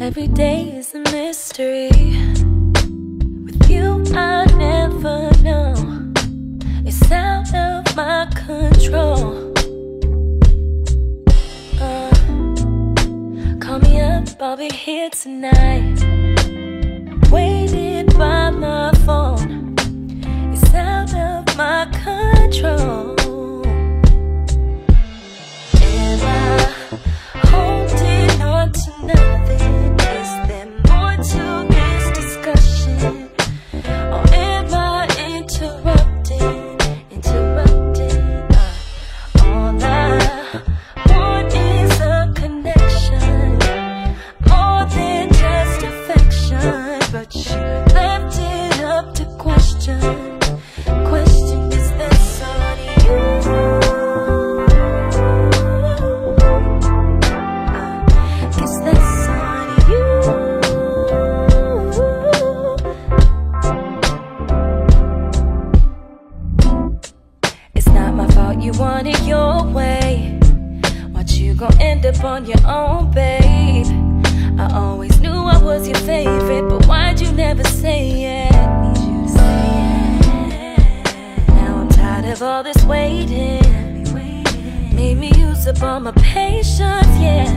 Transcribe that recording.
Every day is a mystery. With you I never know. It's out of my control. Call me up, I'll be here tonight. Waiting by my phone. It's out of my control. And I holding on to nothing. Is there more to this discussion? Or am I interrupting? All I want is a connection, more than just affection. But you left it up to question. Question, is this on you? Guess that's on you. It's not my fault you want it your way. Watch you gon' end up on your own, babe. I always knew I was your favorite, but why'd you never say it? Need you to say it. Now I'm tired of all this waiting. Made me use up all my patience, yeah.